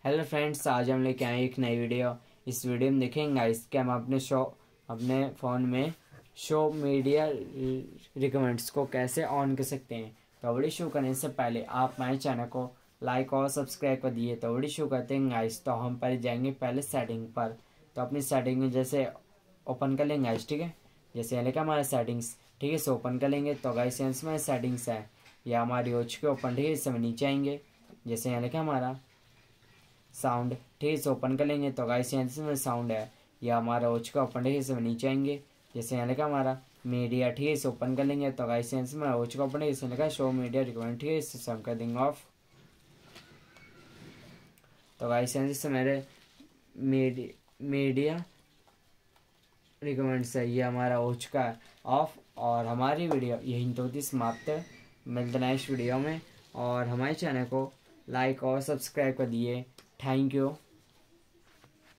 Hello friends, आज हम लेके आए एक नई वीडियो। इस वीडियो में देखेंगे गाइस कि हम अपने फ़ोन में शो मीडिया रिकमेंड्स को कैसे ऑन कर सकते हैं। तो वीडियो शुरू करने से पहले आप हमारे चैनल को लाइक और सब्सक्राइब कर दिए। तो वीडियो शुरू करते हैं गाइस। तो हम पहले जाएंगे पहले सेटिंग पर। तो अपनी सेटिंग में जैसे ओपन कर लेंगे गाइस, ठीक है। जैसे यहाँ लिखा हमारा सेटिंग्स, ठीक है, इसे ओपन कर लेंगे। तो गाइस इसमें सेटिंग्स है, या हमारी वॉच के ओपन, ठीक है। इसमें नीचे आएंगे, जैसे यहाँ लिखा हमारा साउंड, ठीक है, इसे ओपन कर लेंगे। तो गाइस यहाँ में साउंड है, या हमारा वॉच का ओपन, ठीक है, इसमें नीचे आएंगे। जैसे यहाँ लिखा हमारा मीडिया, ठीक है, इसे ओपन कर लेंगे। तो गाइस यहाँ में वॉच का ओपन है, इसमें लिखा शो मीडिया रिकमेंड, ठीक है, इसे हम कर देंगे ऑफ। तो गाइस यहाँ से मेरे मीडिया रिकमेंड है, ये हमारा वॉच का ऑफ। और हमारी वीडियो यही तो होती समाप्त है। मिलते हैं नेक्स्ट वीडियो में, और हमारे चैनल को लाइक और सब्सक्राइब कर दिए। Thank you.